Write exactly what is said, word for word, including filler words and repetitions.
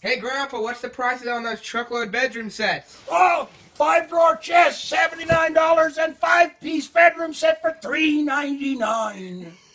Hey, Grandpa, what's the prices on those truckload bedroom sets? Oh, five-drawer chest, seventy-nine dollars, and five-piece bedroom set for three ninety-nine.